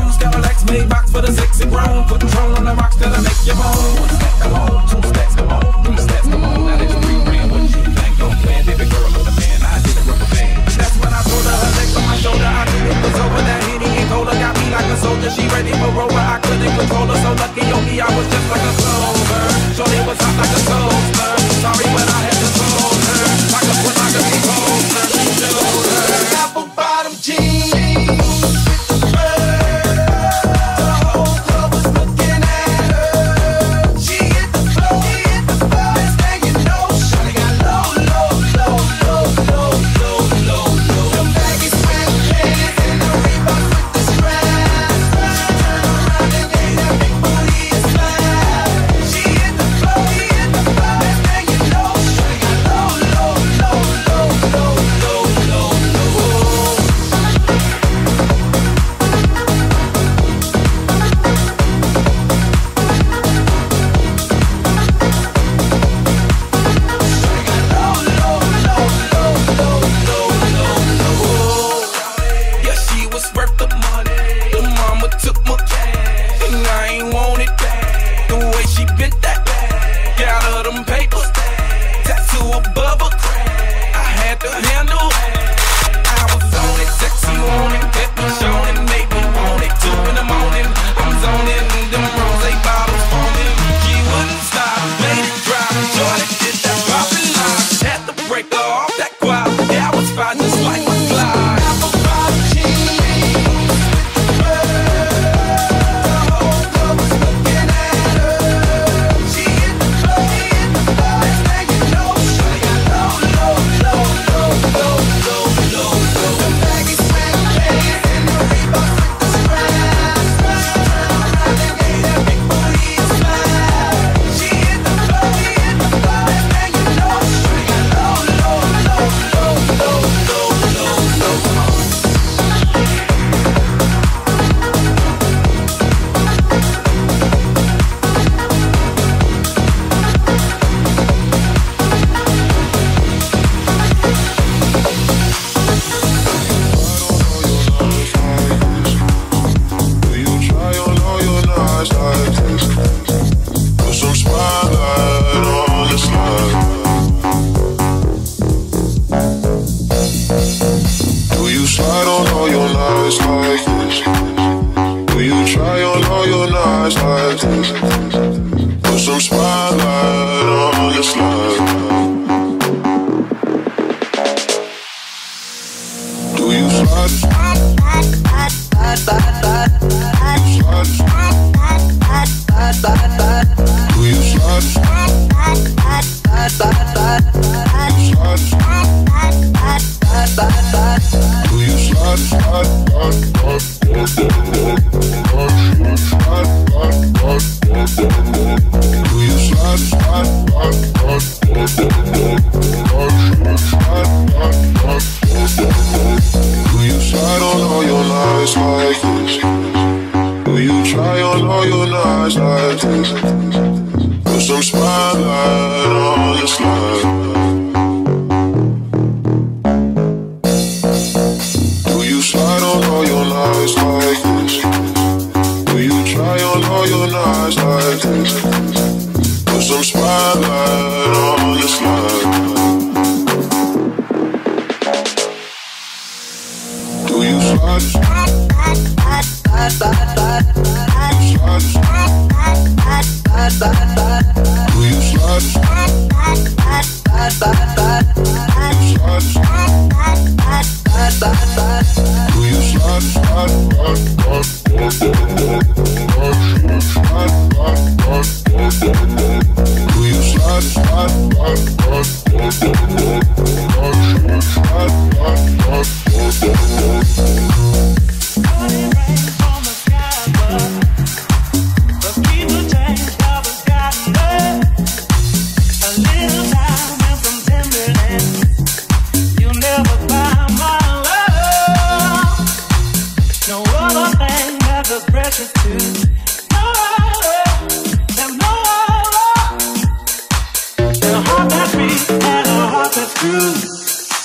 bones. Cadillacs made box for the sexy grown. Put control on the rocks that'll make you moan. One step, come on. Two steps, come on. Three steps, come on. Now that's 3 grand. What you think? Don't plan, baby girl, with a man. I did a rubber band. That's when I told her her legs on my shoulder. I knew it was over. That Henny and Cola got me like a soldier. She ready for Rover. I couldn't control her. So lucky on me, I was just like a clover. Shorty was hot like a toaster. Sorry, but I had to hold her. Like a pornography poster. She showed her apple bottom jeans.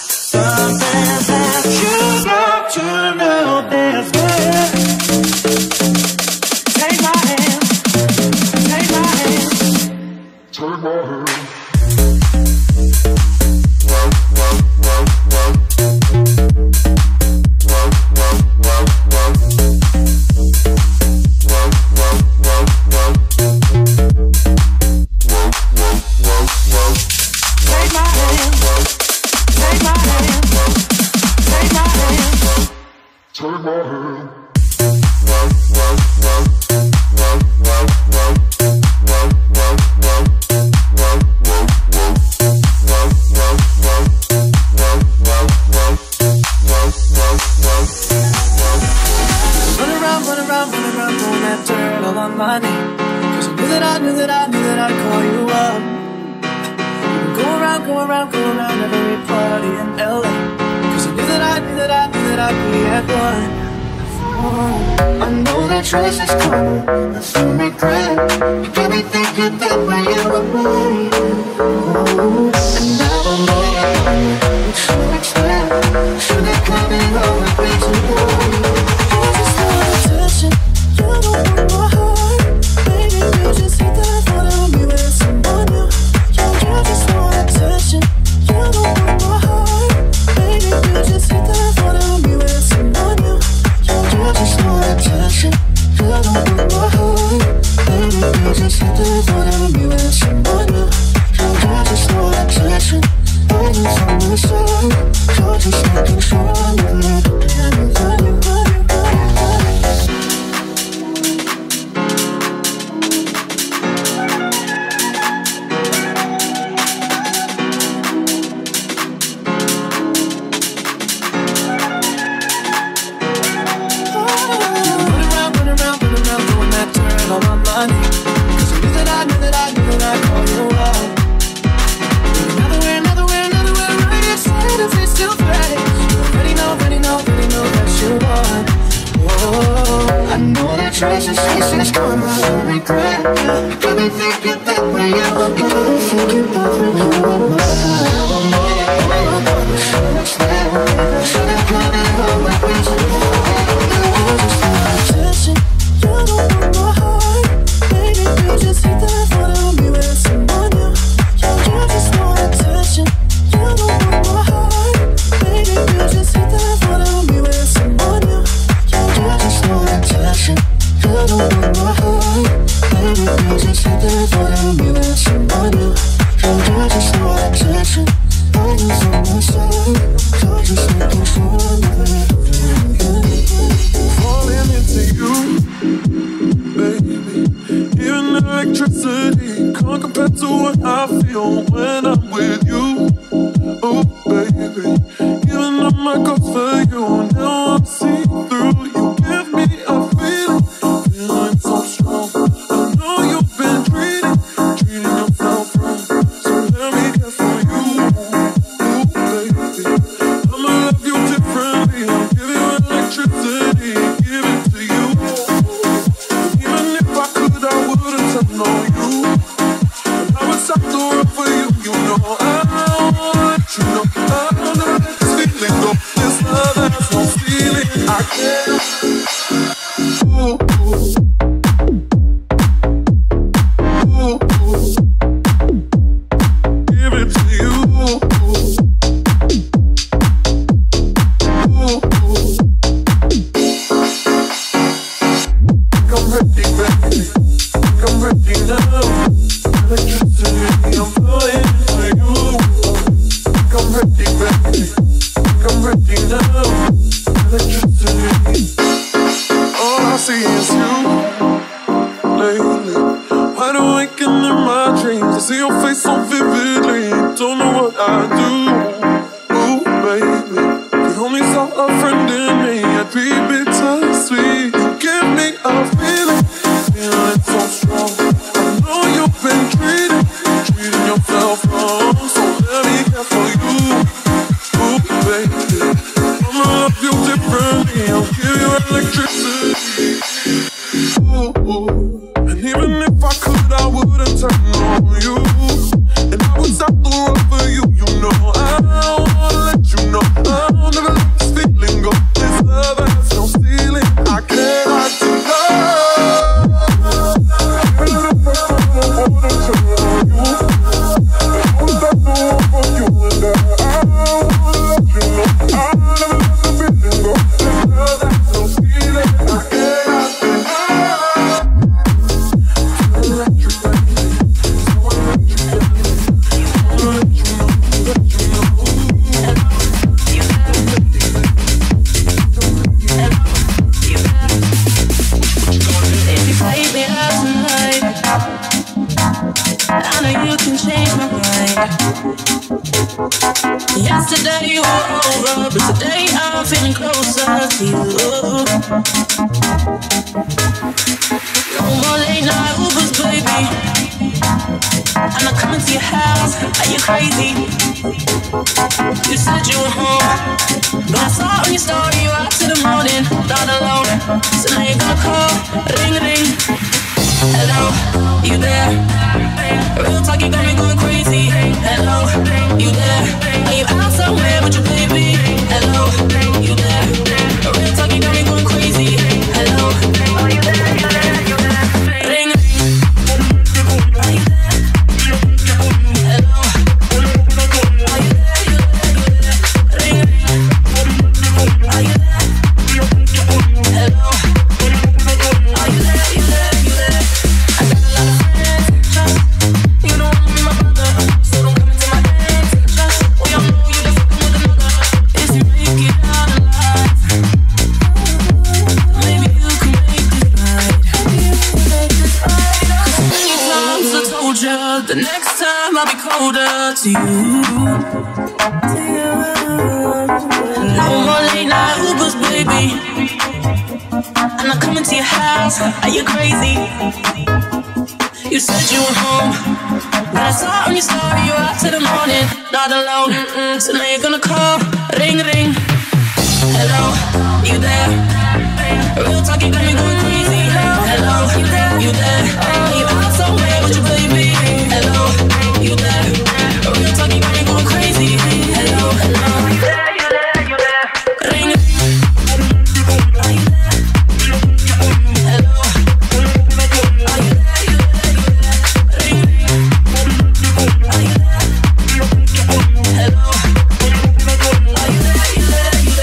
Something that you got to know there's good. Take my hand. Throwing that dirt all on my name. Cause I knew that I'd call you up. Go around every party in LA. Cause I knew that I'd be at one. I know that choice is coming, I feel regret. You got me thinking that way you were mine. And now I'm waiting, what you expect? Should I come in all the way to you? You just want attention, you don't want my heart. Baby, you just hit that thought of me with someone new. You just want attention, you don't want my heart. Baby, you just hit that thought of me with someone new. You just want attention, you don't want my heart. Baby, you just hit that thought of me with someone new. You just want attention, always on my side. You're just making sure I'm living anything you want. Cause I knew that I'd call you up. Another way, right inside of it's still fresh. You already know that you want. Oh, I know that choice is coming, I don't regret. You got me thinking that way, you got me thinking about when you were mine. Should I come in all my ways to you? You just want attention, you don't want my heart. Baby, you just hit that thought of me with someone new. You just want attention, you don't want my heart. Baby, you just hit that thought of me with someone new. You just want attention, you don't want my heart. Baby, you just hit that thought of me with someone new. You just want attention, always on my side. You're just making sure I'm living. Falling into you, baby. Even electricity can't compare to what I feel when I'm with you. Oh, baby. Even on my goals for you, now I'm seeing through. You give me a feeling so strong. I know you've been treating yourself wrong. So let me care for you, oh, baby. I'ma love you differently. I'll give you electricity, give it to you. Even if I could, I wouldn't turn on you. And I would stop the world for you. You know I'll let you know I'll never let this feeling go. This love has no feeling. I can't. Ooh, ooh. Ooh, ooh. Give it to you. Ooh, ooh. I'm ready, baby. I'm ready now. Electricity, I'm falling for you. I'm ready, baby. I'm ready now. Electricity. All I see is you lately. Wide awake and in my dreams, I see your face so vividly. Don't know what I do. Ooh, baby. The only thought a friend in me, I'd be bittersweet. You give me a feeling so strong. I know you've been treating yourself wrong. So let me care for you, ooh, baby. I'ma love you differently. I'll give you electricity, ooh, ooh. And even if I could, I wouldn't turn on you. And I would stop the world for you. You know I wanna let you know I'll never let this feeling go. This love has no ceiling. I can't hide to love. Even if I could, I wouldn't turn on you. And I would stop the world for you. And I wanna let you know I'll never let the feeling go. This love has no ceiling. to you. No more late night Ubers, baby. I'm not coming to your house. Are you crazy? You said you were home, but I saw on your story you were out till the morning, not alone. So now you're gonna call, ring ring. Hello, you there? Real talk, you got me going crazy. Hello, you there? Are you out somewhere with your baby? Hello, you there? Real talk, you got me going crazy. Hello, are you there? You there? You there? Ring ring. Are you there? Hello, are you there? You there? Ring ring. Are you there? Hello, are you there? You there? You there? I got a lot of friends, trust. You don't wanna be my brother, so don't come into my hands, trust. We all know you been fucking with another. If you make it out alive, maybe you can make this right. Cause many times I told you, the next time I'll be colder to you. No more late night Ubers, baby. I'm not coming to your house. Are you crazy? You said you were home, but I saw on your story you were out till the morning, not alone. So now you're gonna call, ring ring. Hello, you there? Real talk, you got me going crazy. Hello, you there? Are you out somewhere with your baby? Hello, you there? Real talk, you got me going crazy. Hello, hello, you there? You there? You there? Ring ring. Are you there? Hello, are you there? You there? You there? Ring ring. Are you there? Hello, are you there? You there? You there?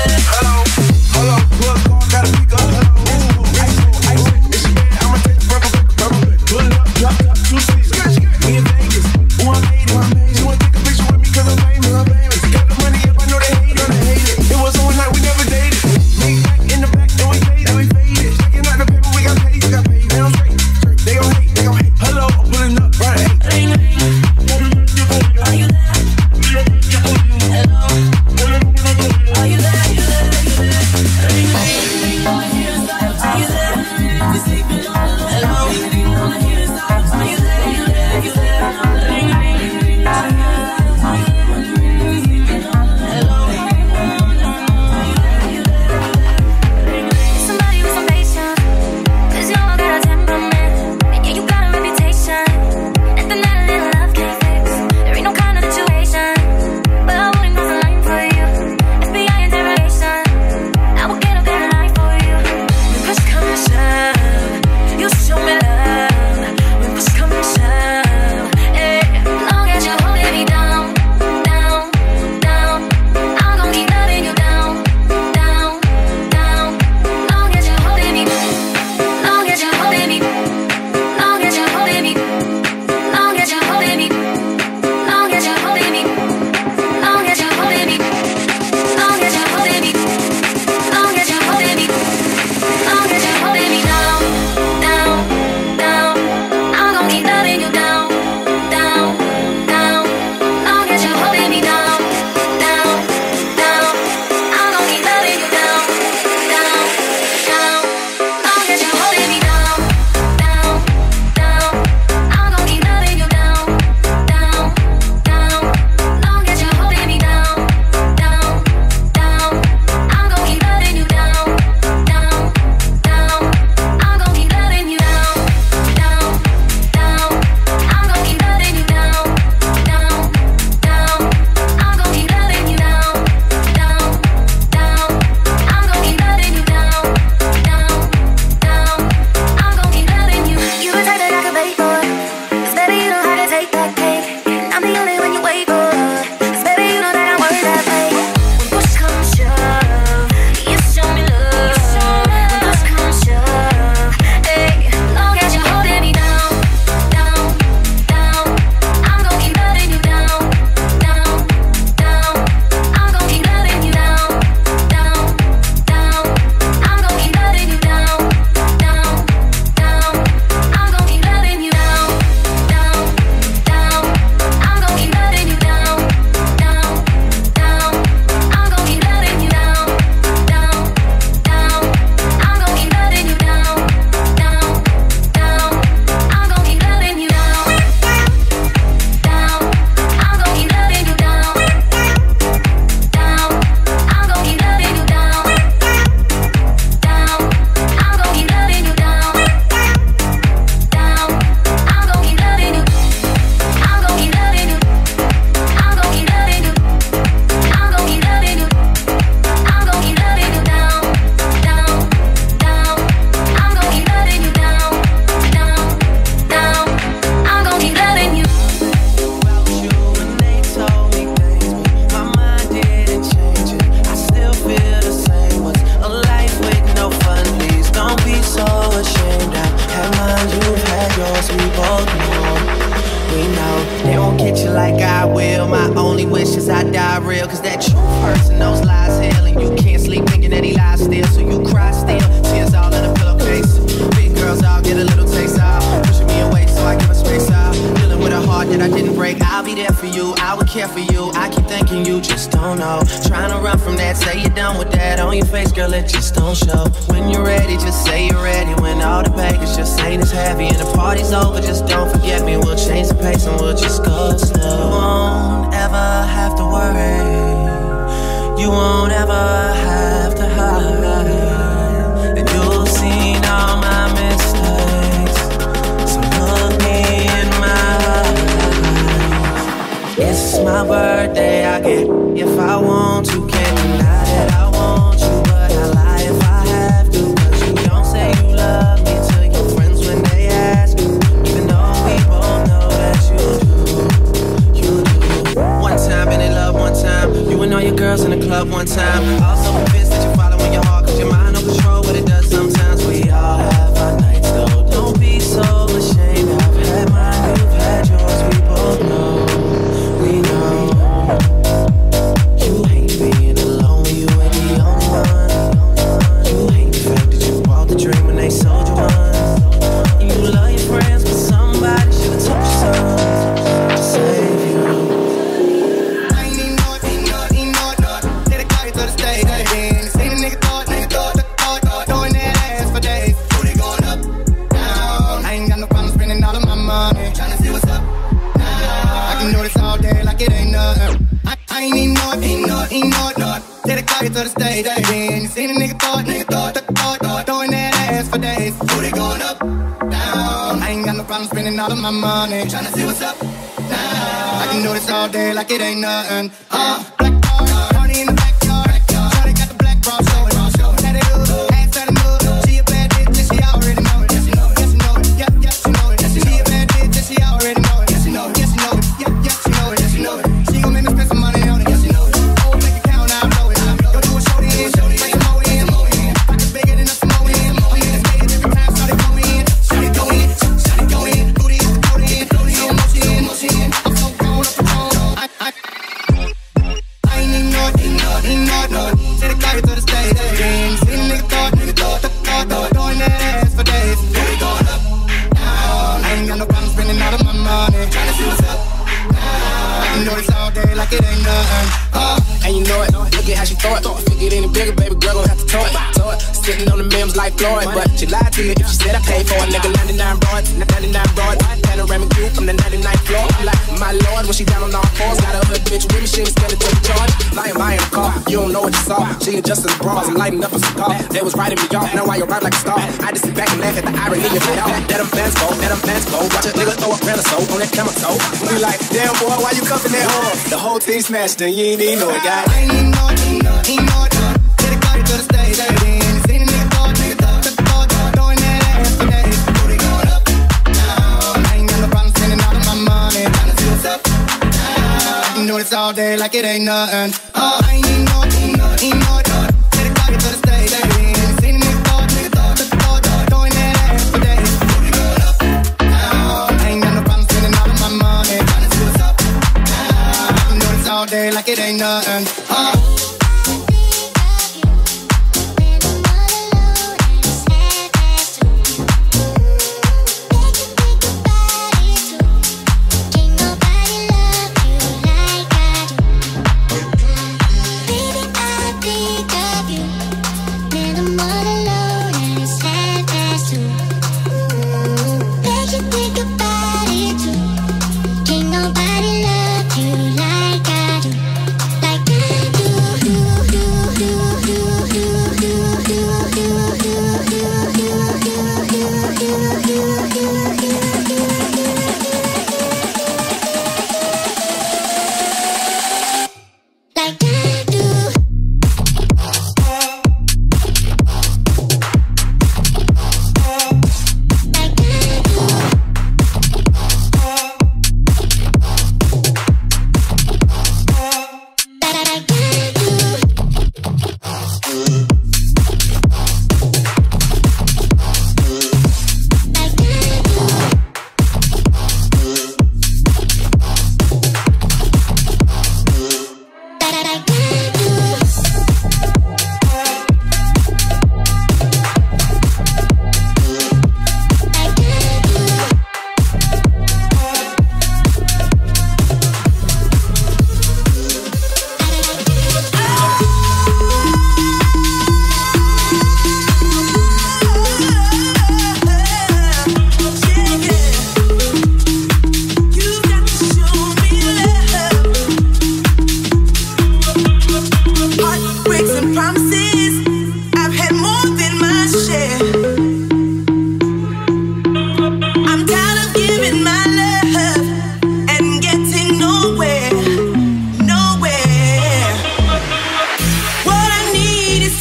with that on your face, girl, it just don't show. When you're ready, just say you're ready. When all the baggage just ain't as heavy and the party's over, just don't forget me. We'll change the pace and we'll just go slow. You won't ever have to worry. You won't ever have to hide. And you'll see all my mistakes. So look me in my eyes. It's my birthday, I get if I want to. Can't deny that I want you, but I lie if I have to. Cause you don't say you love me to your friends when they ask you. Even though we both know that you do. You do. One time been in love, one time. You and all your girls in the club one time. Also convinced that you're following your heart, cause your mind don't control what it does sometimes. We all have our nights though. Don't be so ashamed. I've had mine, you've had yours. We both know. We know. You hate being alone when you ain't the only one. You hate the fact that you bought the dream when they sold you one. You love your friends, but somebody should've told you something to save you. I ain't even know it, Let it carry to the stage, seen a nigga thought, throwing that ass for days. Booty going up, down. I ain't got no problem spending all of my money, tryna see what's up, now. I can do this all day like it ain't nothing. I ain't even know it, Let it carry to the stage, seen a nigga thought, throwing that ass for days. Booty going up, down. I ain't got no problem spending all of my money, tryna see what's up, now. I can do this all day like it ain't nothing. Black car, party in the backyard. Shawty got the black bra showing. Let it look, ass fat and look. She a bad bitch, and she already know it. Yes, she know it. Yes, she know it. Yep, yep, she know it. She a bad bitch, and she already know it. Yes, she know it. Yes, she know it. Yep, yep, she know it. Yes, she know it. She gon' make me spend some money on it. Yes, she know it. Oh, make it count, I blow it. Go do a shorty in, bring some more in. Pockets bigger than a Samoan. Oh yeah, it's made every time. Shawty go in, shawty go in, shawty go in. Booty in, booty in, slow motion. I'm so grown up and grown. I ain't even know it. Said it carry to the stage. Seen a nigga thought, throwing that ass for days. Booty going up, down. I ain't got no problem spending all of my money, tryna see what's up, now. I can do this all day like it ain't nothing. And you know it, look at how she throw it. If it get any bigger, baby girl gon' have to tow it. Sitting on the memes like Floyd, but she lied to me if she said I paid for a nigga 99 broads, 99 broads. Panoramic view from the 99th floor. I'm like, my lord, when she down on all fours, got a hood bitch with me, she ain't scared to take charge. Lying by in the car, you don't know what you saw. She adjusting the bras, I'm lighting up a cigar. They was writing me off, now why you ride like a star? I just sit back and laugh at the irony of it all. Let them fans go, watch a nigga throw a grand or so on that camera toe. We like, damn boy, why you cuffing that hard? The whole team smashed and you ain't even know it, guy. I ain't even know it. Let it carry to the stage, seen a nigga thought, throwing that ass for days. Booty going up, down. I ain't got no problem spending all of my money, tryna see what's up, now. I can do this all day like it ain't nothing. I ain't even know it. Let it carry to the stage, seen a nigga thought, throwing that ass for days. Booty going up, down. I ain't got no problem spending all of my money, tryna see what's up, now. I can do this all day like it ain't nothing. Nobody love you like I do. Like I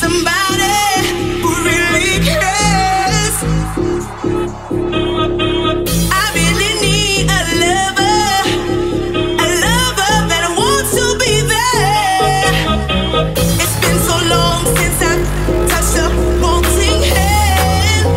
somebody who really cares. I really need a lover that wants to be there. It's been so long since I've touched a wanting hand.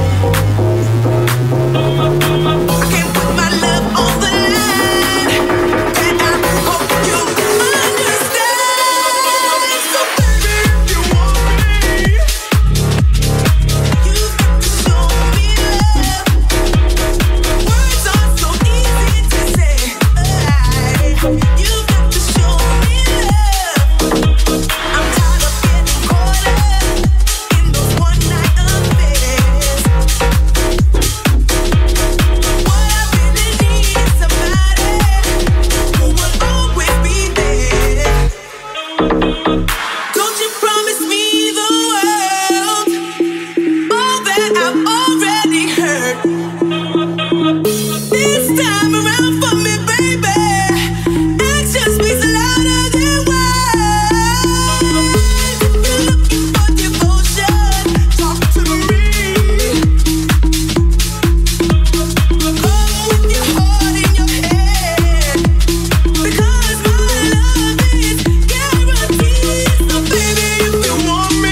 I can't put my love on the line, and I hope you understand. So baby, if you want me, you've got to show me love. Words are so easy to say. You've got to show me love. I'm tired of getting caught up in those one-night affairs. What I really need is somebody who will always be there. Don't you promise me the world, all that I've already heard. This time around for me, baby, action speaks louder than words. You're looking for devotion, talk to me. Come with your heart in your hand, because my love is guaranteed. So baby, if you want me,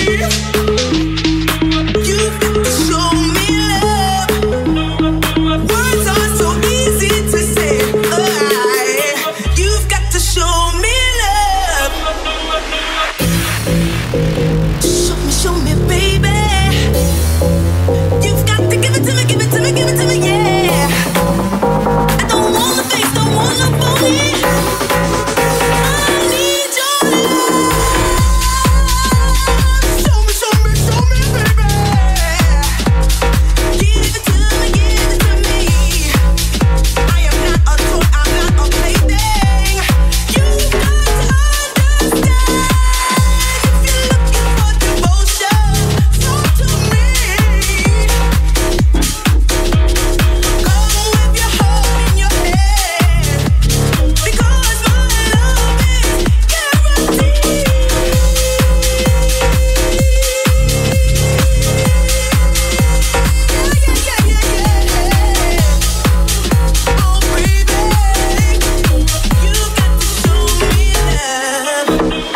you've got to show me love. Words are so easy to say. You've got to show me love. Show me, baby. You've got to give it to me, give it to me, give it to me, yeah. I don't want the face, don't want the phony. I need your love. Show me, baby. Give it to me, give it to me. I am not a toy, I'm not a plaything. You've got to understand. If you're looking for devotion, talk to me. Come with your heart in your hand, because my love is guaranteed. Oh baby, you got to show me love.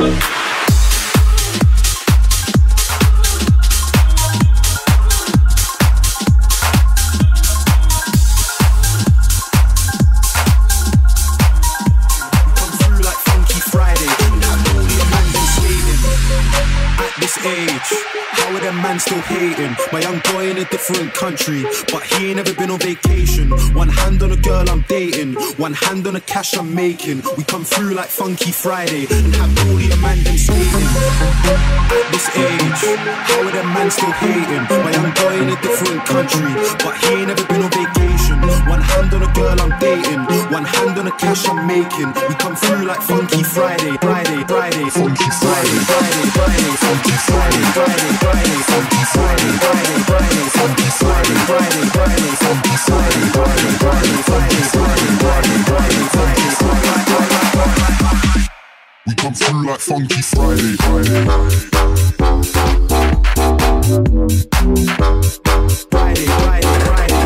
Come through like Funky Friday, and how all your man been skating. At this age, how are them man still hating? My young boy in a different country, but he ain't never been on vacation. One hand on a girl I'm dating, one hand on the cash I'm making. We come through like Funky Friday, and how all your man been skating. At this age, how are them man still hating? My young boy in a different country, but he ain't never been on vacation. One hand on a girl I'm dating, one hand on the cash I'm making. We come through like Funky Friday, Friday, Friday, Funky Friday, Friday, Friday, Funky Friday, Friday, Friday, Funky Friday, Friday, Friday, Funky Friday, Friday, Friday, Funky Friday, Friday, Friday, Friday, Friday, Friday, Friday, Friday. We come through like Funky Friday, Friday. Friday, Friday, Friday.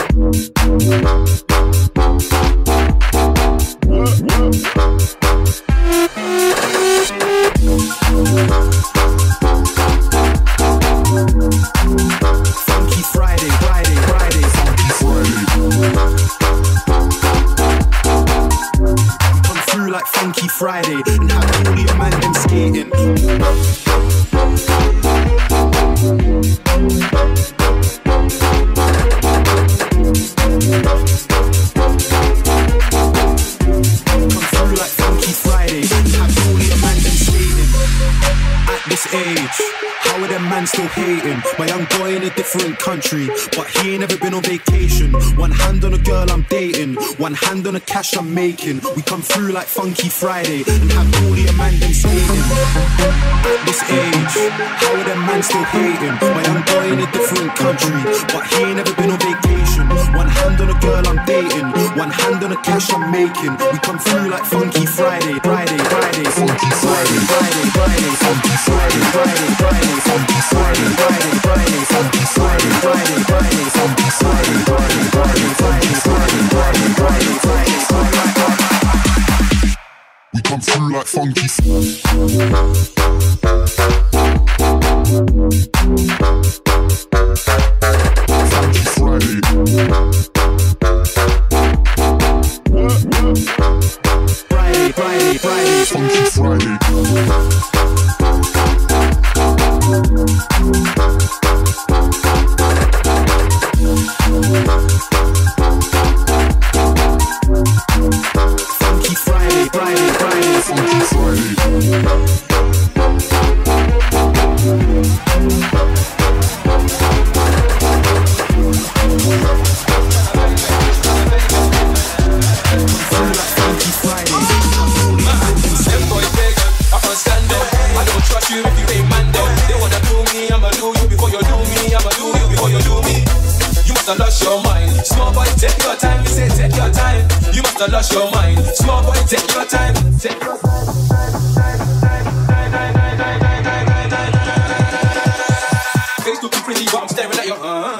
Funky Friday, Friday, Friday, Funky Friday. We come through like Funky Friday, and how all your man them skating. Come through like Funky Friday, and how all your man them skating. At this age, how are them man still hating? My young boy in a different country, but he ain't never been on vacation. One hand on a girl I'm dating, one hand on the cash I'm making. We come through like Funky Friday, and have all your man them skating. At this age, how are them man still hating? My young boy in a different country, but he ain't never been on vacation. One hand on a girl I'm dating, one hand on the cash I'm making. We come through like Funky Friday, Friday, Friday, Funky Friday, Friday, Friday, Funky Friday, Friday. We come through like funky lost your mind. Small boy, take your time. Take your time. Face looking pretty, but I'm staring at your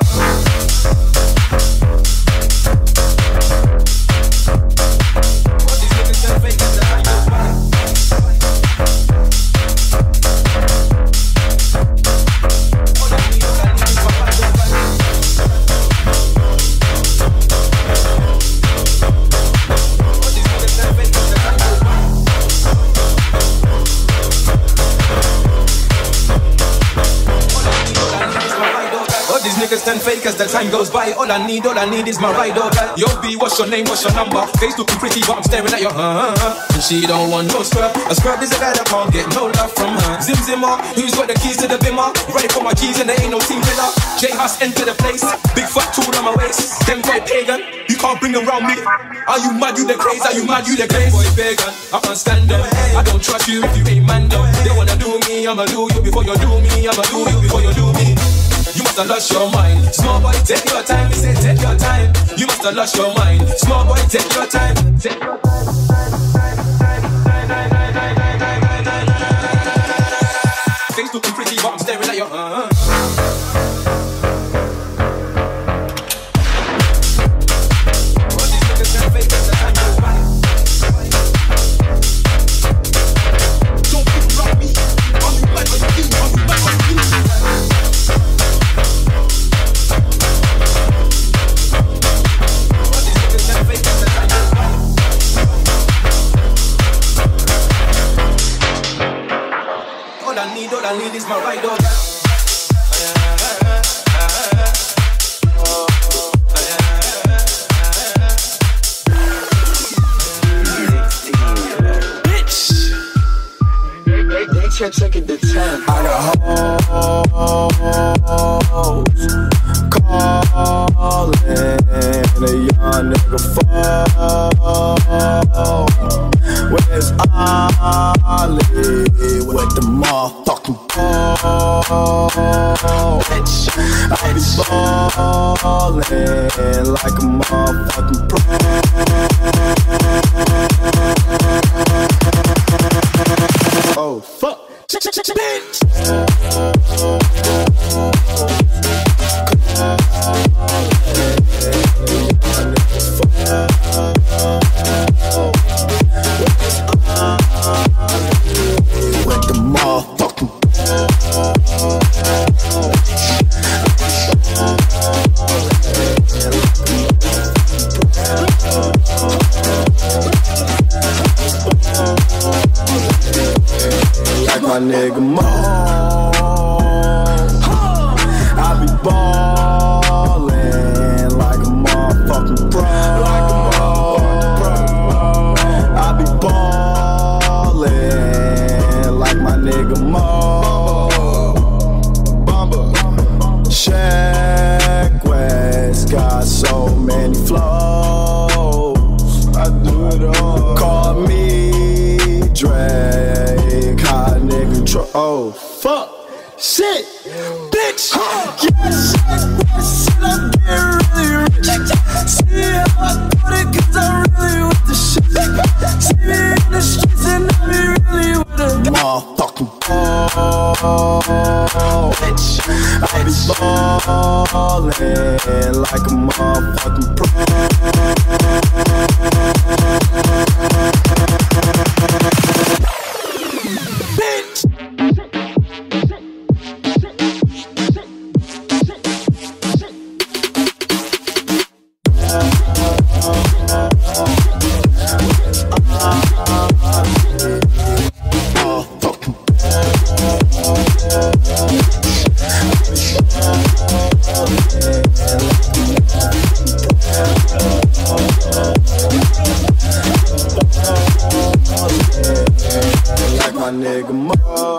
What these niggas done fake is the high goes by. All I need is my right goes by. Niggas turn fake as the time goes by. All I need is my ride or die. Yo B, what's your name, what's your number? Face looking pretty but I'm staring at your And she don't want no scrub. A scrub is a guy that can't get no love from her. Zim Zimmer, who's got the keys to the bimmer? Ready for my keys and there ain't no team pillar. J-Hus enter the place. Big fat tool on my waist. Them boy pagan, you can't bring them round me. Are you mad, you the craze? Are you mad, you the craze? Boy pagan, I can't stand them. I don't trust you if you ain't man them. They wanna do me, I'ma do you before you do me. I'ma do you before you do me. You must have lost your mind. Small boy, take your time. We say take your time. You must have lost your mind. Small boy, take your time. Take your time. Things looking pretty, but I'm staring at your All these niggas can fake as the time goes by. Don't think around me. Are you mad? Are you mad? Are you mad? Are you mad? All I need is my right or die. Bitch! They checking the time. I got hoes calling a young nigga fall. Where's Ollie with the motherfucking ball? Bitch, I be ballin' like a motherfucking pro. Oh fuck, bitch. With the motherfucking like my nigga Mo, I be ballin' like a motherfucking pro. I be ballin' like my nigga Mo. Sheck West got so many flows. I do it all. Call me Drake, hot nigga. Oh fuck, shit, bitch. Yeah, Sheck West said I'm getting really rich. See how I put it, 'cause I'm really with the shit. See me in the streets and I be really with the motherfucking ball. bitch. I be ballin' like a motherfucking pro. Bitch. Like my nigga Mo.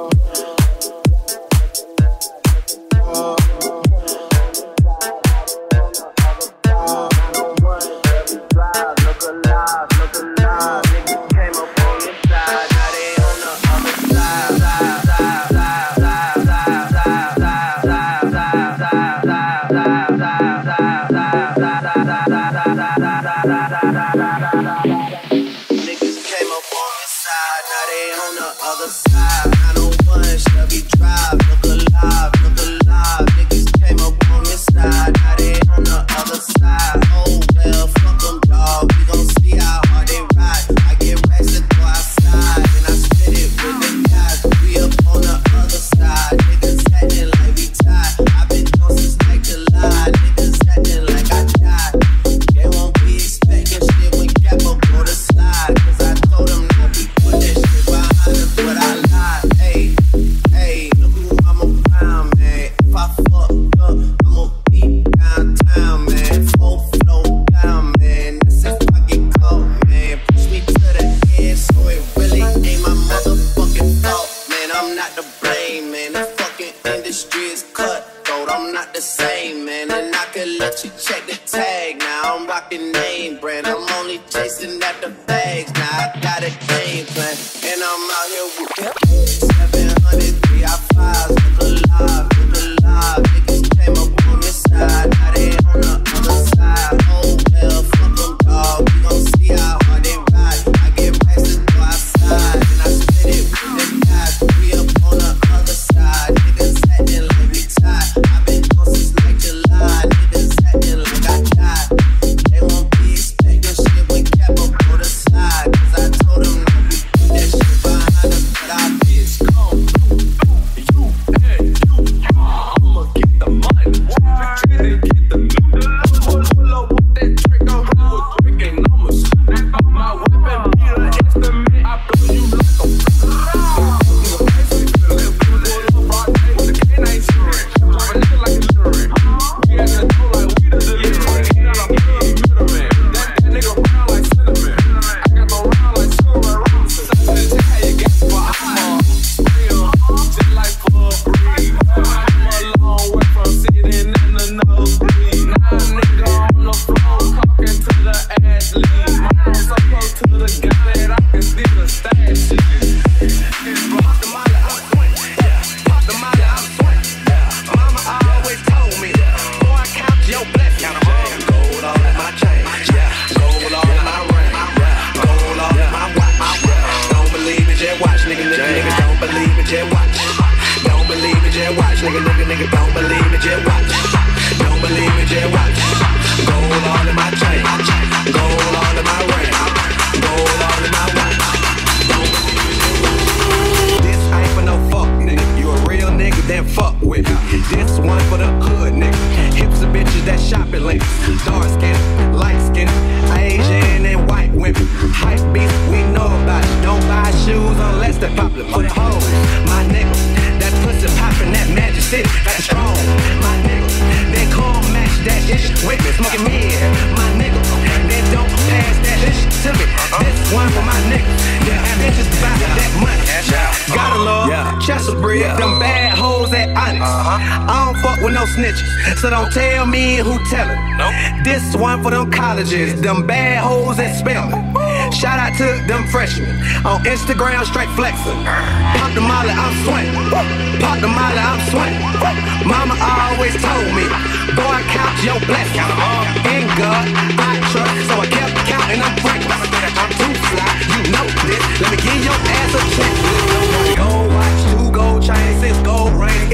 So don't tell me who tellin'. Nope. This one for them colleges, them bad hoes that spellin'. Shout out to them freshmen on Instagram, straight flexin'. Pop the molly, I'm swing. Pop the molly, I'm swing. Mama always told me, boy, count your blessings. In God, I trust, so I kept counting. I'm frank. I'm too fly, you know this. Let me give your ass a check. Gold watch, 2 gold chains.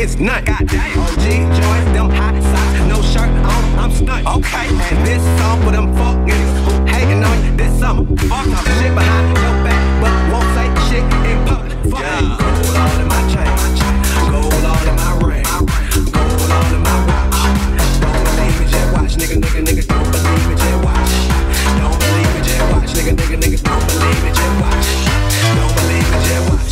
it's none. Goddamn. OG joints, them hot socks, no shirt on, I'm stunned. Okay, and this song for them fuck niggas who hating on you this summer. Fuck talk shit behind your back, but won't say shit in public. Fuck yeah. Gold all in my chain, gold all in my ring, gold all in my watch. Don't believe me, just watch, nigga. Don't believe me, just watch. Don't believe me, just watch, nigga. Don't believe me, just watch. Don't believe me, just watch.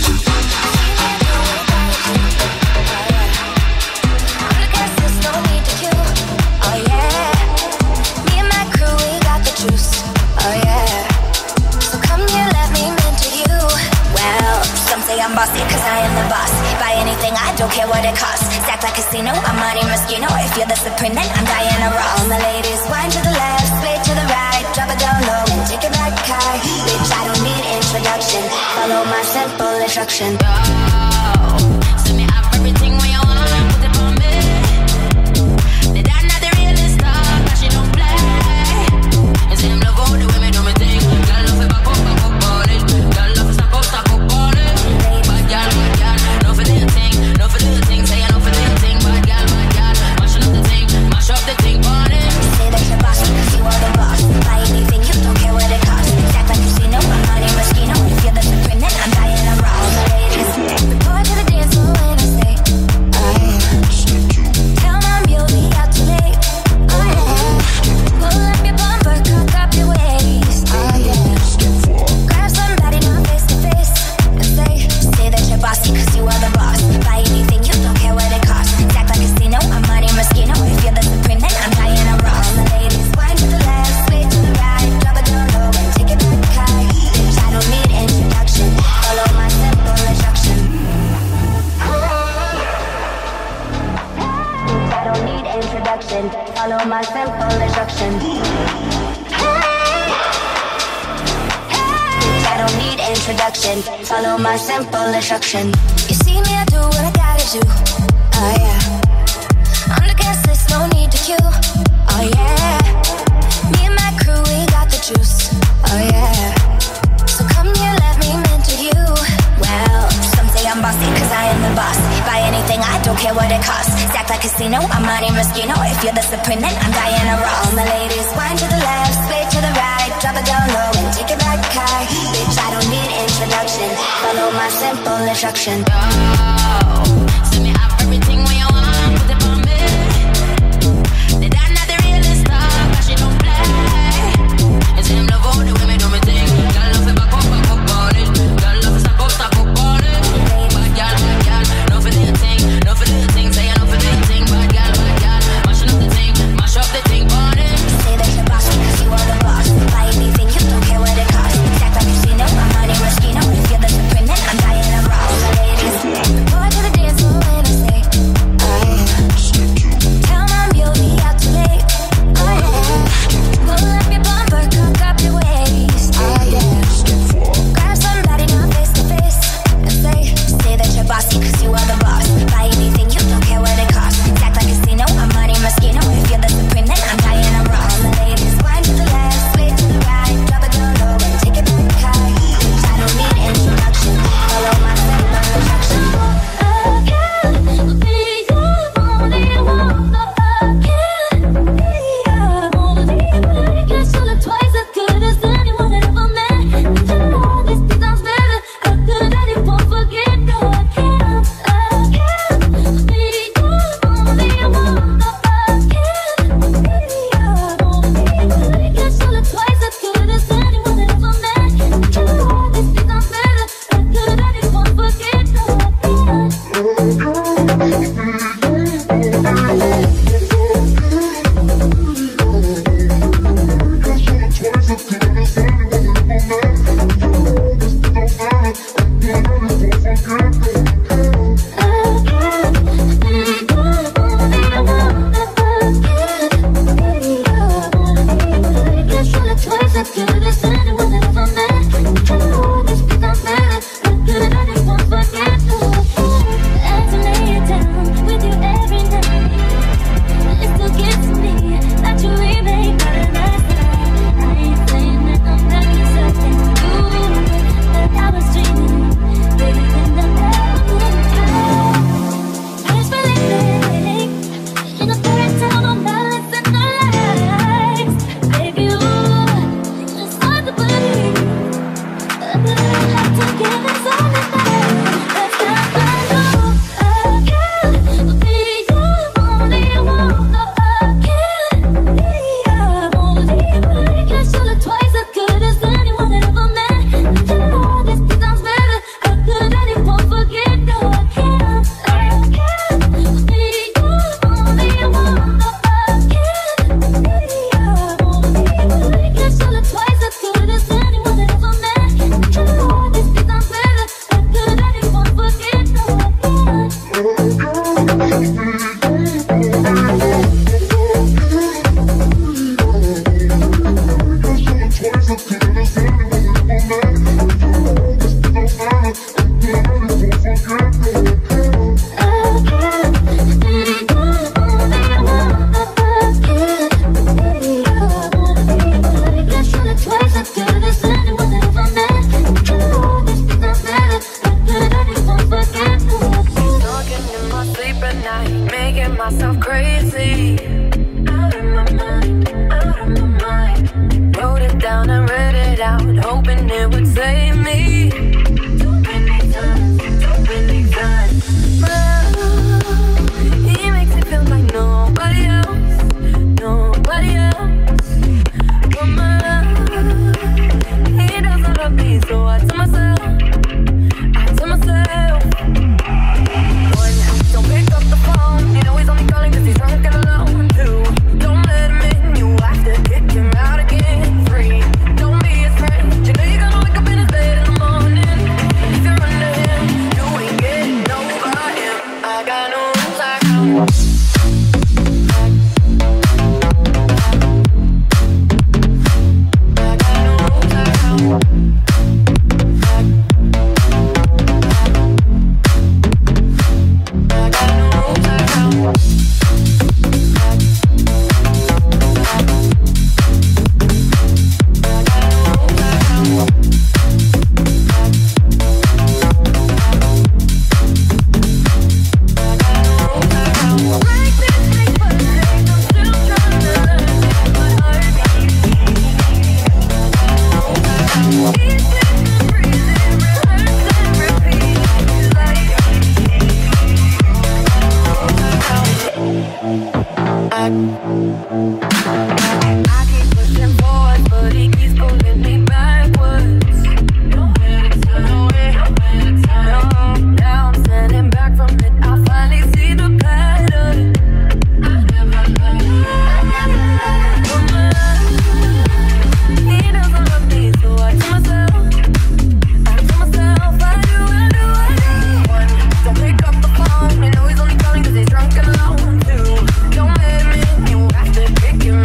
I'm bossy cause I am the boss. Buy anything, I don't care what it costs. Stack like casino, I'm Monte Moschino. If you're the supreme, then I'm Diana Ross. All my ladies, wind to the left, split to the right. Drop it down low and take it back high. Bitch, I don't need introduction. Follow my simple instruction. Send me up everything when you want. Put it on me. Did I not the realest star? Cause she don't play. And say I'm love all the way me do me thing. Girl love it back up all it. Girl love it stop up all it. Bad gal, no for the thing, say I know for the thing. Bad gal, mash up the thing, party. Say that you're boss, cause you are the boss. Buy anything, you don't care what it costs. Stack like casino, I'm Monte Moschino. If you're the supreme, then I'm Diana Ross. All my ladies, report to the dance floor when I say, oh yeah. Tell mom you'll be out too late, oh yeah. Pull up your bumper, cock up your waist, oh yeah. Grab somebody now face to face and say that you're bossy cause you are the boss. Buy anything, you don't care what it costs. Stack like casino, I'm Monte Moschino. If you're the supreme, then I'm Diana Ross. All my ladies, wind to the left, split to the right. Drop it down low and take it back high. Bitch, I don't need introduction. Follow my simple instruction. Bitch, I don't need introduction. Follow my simple instruction. I don't need introduction. Follow my simple instruction. You see me, I do what I gotta do. Oh yeah. On the guest list, no need to queue. Oh yeah. Me and my crew, we got the juice. Oh yeah. So come here, let me mentor you. Well, some say I'm bossy cause I am the boss. Buy anything, I don't care what it costs. Stack like casino, I'm Monte Moschino. If you're the supreme, then I'm Diana Ross. All my ladies, wind to the left, split to the right. Drop it down low and take it back high. Bitch, I don't need introduction. Follow my simple instruction. Send me up everything when you want. Put it on me. Did I not the realest star? Cause she don't play. And say I'm love all the way me do me thing. Girl love it back up all it. Girl love it stop up all it. Bad gal, no for the thing, say I know for the thing. Bad gal, mash up the thing, party. Say that you're boss cause you are the boss. Buy anything, you don't care what it costs. Stack like casino, I'm Monte Moschino. If you're the supreme, then I'm Diana Ross. All my ladies, report to the dance floor when I say, oh yeah. Tell mom you'll be out too late, oh yeah. Pull up your bumper, cock up your waist, oh yeah. Grab somebody now face to face and say that you're bossy cause you are the boss. Buy anything, you don't care what it costs. Stack like casino, I'm Monte Moschino. If you're the supreme, then I'm Diana Ross. All my ladies, wind to the left, split to the right. Drop it down low and take it back high. Bitch, I don't need introduction. Follow my simple instruction. With you Pick you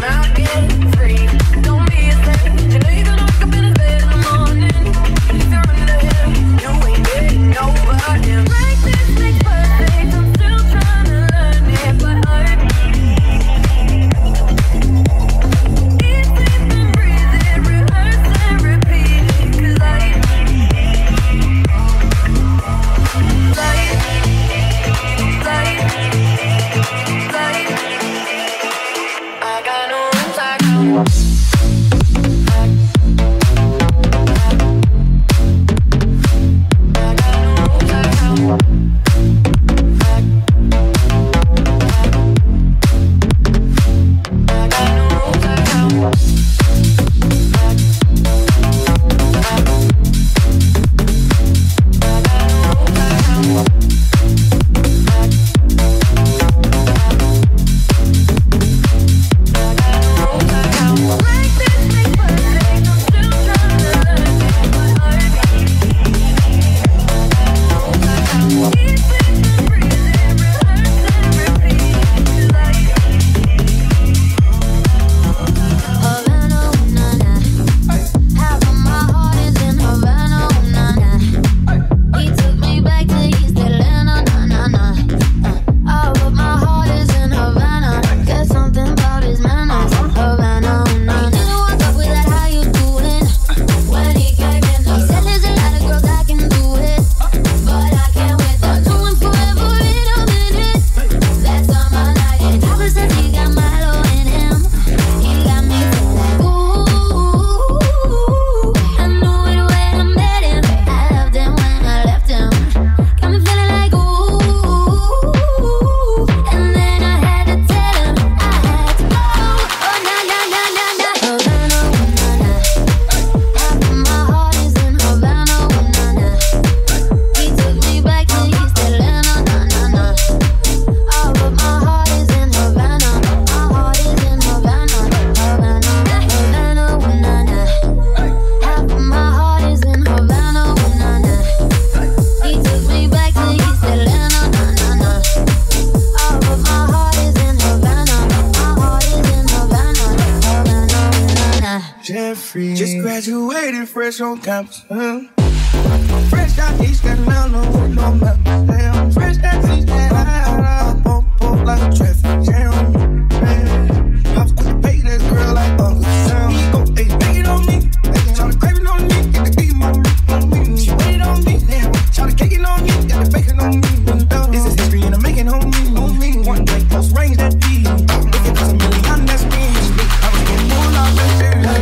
free. Just graduated, fresh on campus. Fresh out East Carolina, with no map. Fresh out East Carolina, pump like a traffic jam. I was quick to pay that girl like Uncle Sam. He go, hey, bang it on me. Tryna crave it on me, get the beat on me. She waited on me, tryna cake it on me, got the bacon on me. This is history and I'm making on me. One day, close range that beat. If it costs $1 million, that's me. I was getting more like that.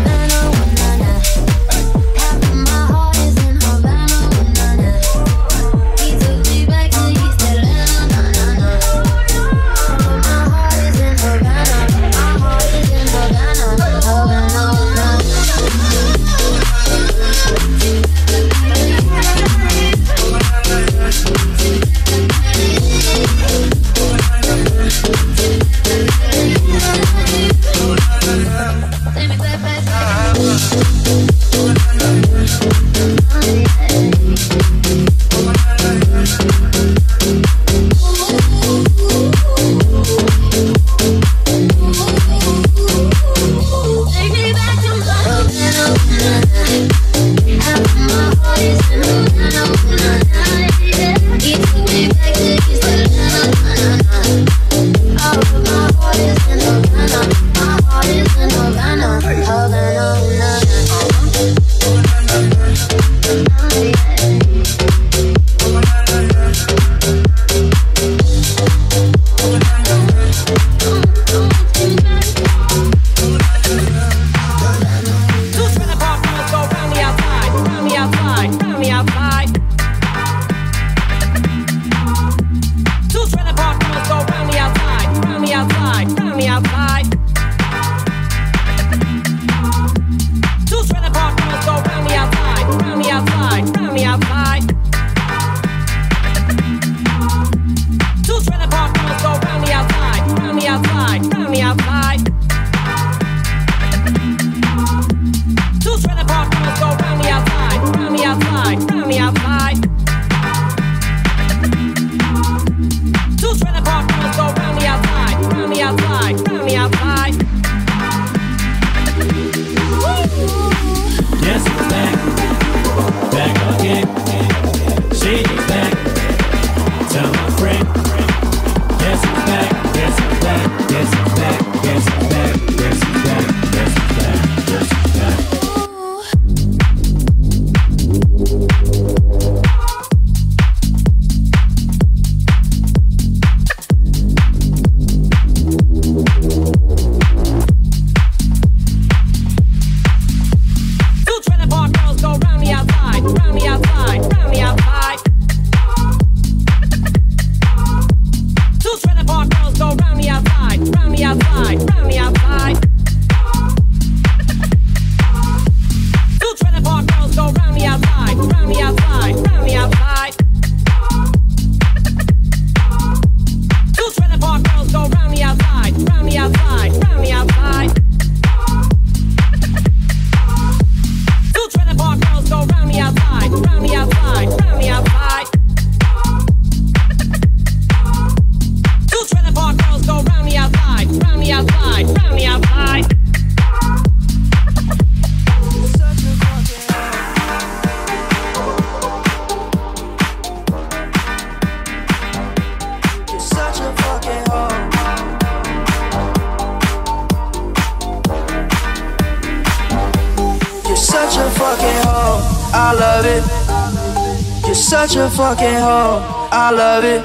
Such a fucking hoe, I love it.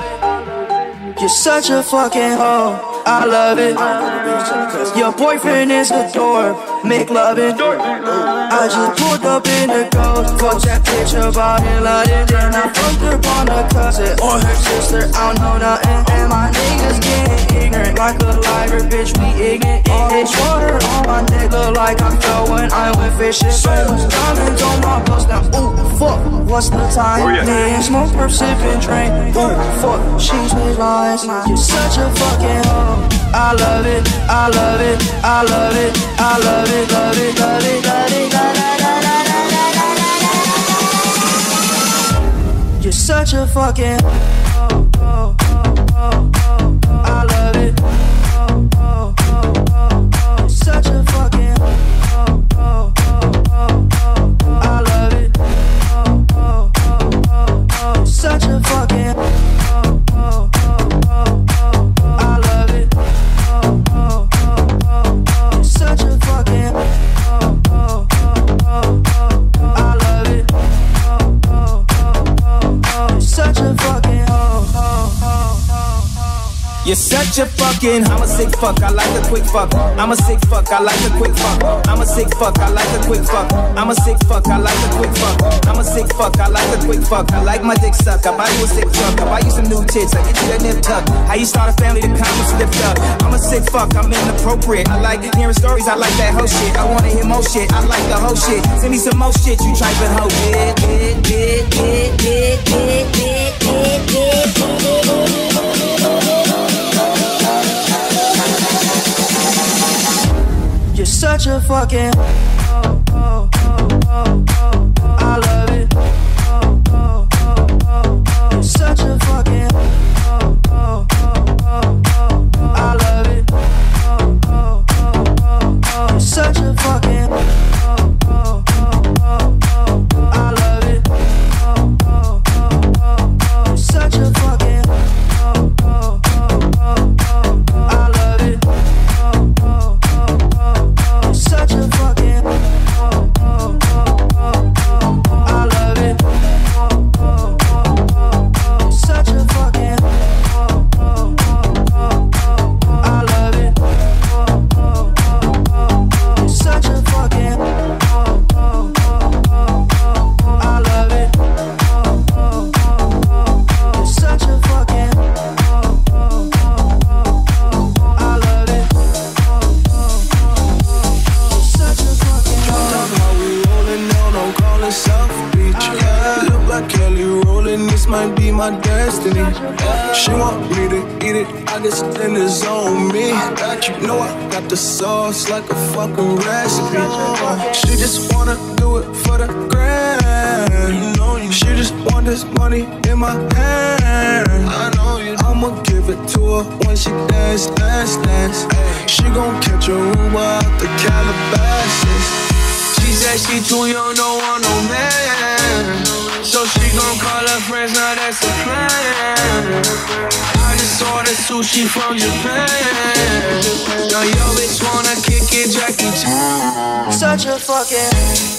You're such a fucking hoe, I love it. Your boyfriend is a dork, make loving. I just pulled up in the ghost, fuck that bitch about in London. Then I fucked up on a cousin or her sister, I don't know nothing. And my niggas getting ignorant, like a liver, bitch, we ignorant. It's water on my neck, look like I fell when I went fishing. So much diamonds on my bust now, ooh, fuck, what's the time? Me and smoke, perp, sipping, drink, ooh, fuck, she's with lies. You're such a fucking hoe, I love it, I love it, I love it, I love it, love it, love it, love it, love it. You're such a fucking hoe, I love it. You're such a fucking hoe. You're such a fucking, I'm a sick fuck, I like a quick fuck. I'm a sick fuck, I like a quick fuck. I'm a sick fuck, I like a quick fuck. I'm a sick fuck, I like a quick fuck. I'm a sick fuck, I like a quick fuck. I like my dick suck, I buy you a sick truck. I buy you some new tits, I get you that nip tuck. How you start a family, the comments lift up. I'm a sick fuck, I'm inappropriate. I like hearing stories, I like that whole shit. I wanna hear more shit, I like the whole shit. Send me some more shit, you trippin' hoe. You're such a fucking I love it. You're such a fucking I love it. You're such a fucking I love it. You're such a fucking I love it. Such a fucking I love it. Such a fucking I love it. Such a fucking I love it. Such a fucking I love it. South Beach, look like Kelly rolling, this might be my destiny. She want me to eat it, I guess then it's on me. You know I got the sauce like a fucking recipe. She just wanna do it for the grand. She just want this money in my hand. I'ma give it to her when she dance, dance, dance. She gon' catch a Uber out the Calabasas. She said she too young, don't want no man. So she gon' call her friends, now that's a plan. I just ordered sushi from Japan. Now yo bitch wanna kick it, Jackie Chan. Such a fucking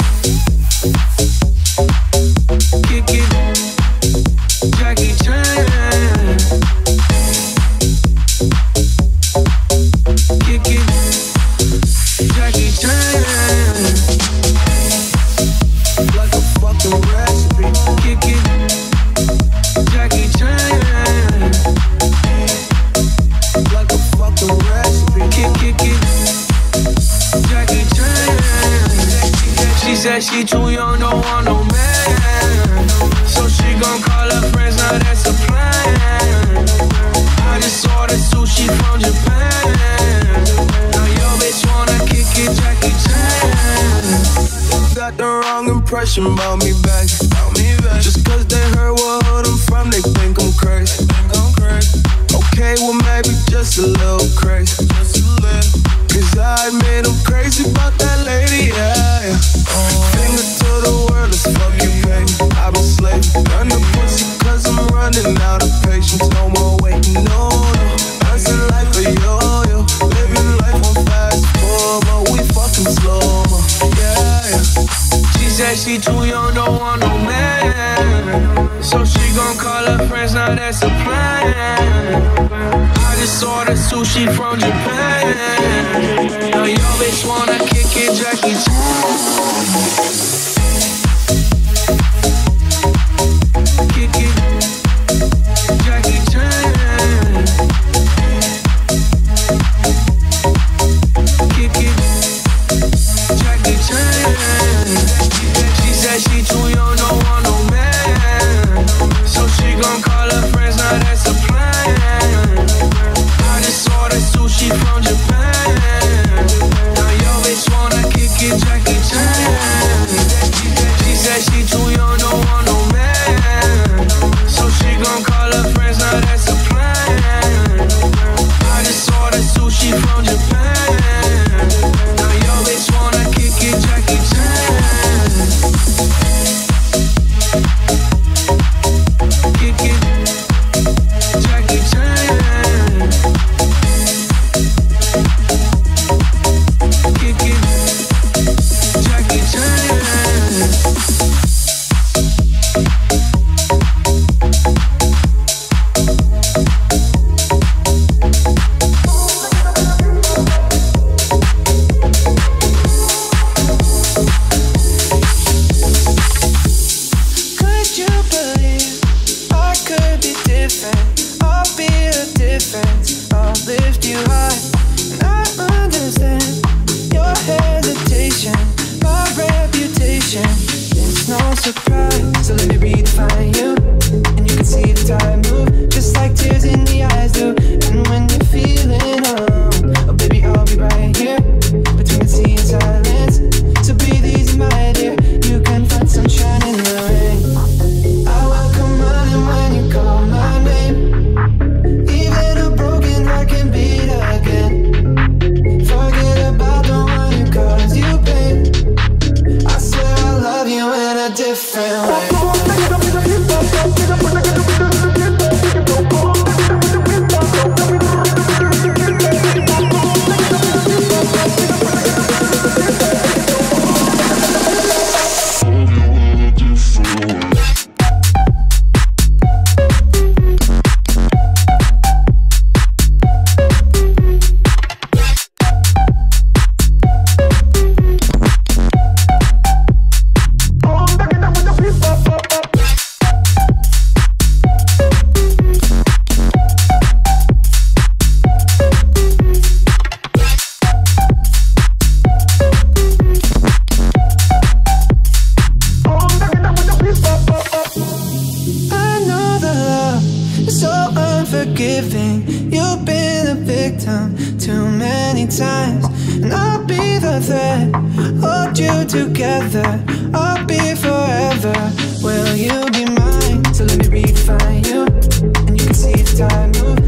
kick it, Jackie Chan. Kick it, Jackie Chan. Like a fucking recipe. Kick it, Jackie Chan. Like a fucking recipe. Kick it, Jackie Chan. She said she too young, don't want no man. So she gon' call her friends, now that's a plan. I just ordered sushi from Japan. Now yo bitch wanna kick it, Jackie Chan. Got the wrong impression about me back. Just cause they heard what hood I'm from, they think I'm crazy. Okay, well maybe just a little crazy. Cause I admit I'm crazy about that lady, yeah. Finger to the world, let's fuck you, baby. I've been slaving, run the pussy cause I'm running out of patience. No more waiting, no, no. Dancing like a yo-yo, living life on fast forward, but we fucking slow-mo, yeah. She said she too young, don't want no man. So she gon' call her friends, now that's a plan. I just ordered sushi from Japan. Now yo bitch wanna kick it, Jackie Chan. Kick it, Jackie Chan. Kick it, Jackie Chan. She said she too young, don't want no man. So she gon' call her friends, now that's a plan. I just ordered sushi from Japan. Now yo bitch wanna kick it, Jackie Chan. You've been a victim too many times, and I'll be the thread, hold you together. I'll be forever. Will you be mine? So let me refine you, and you can see the time move.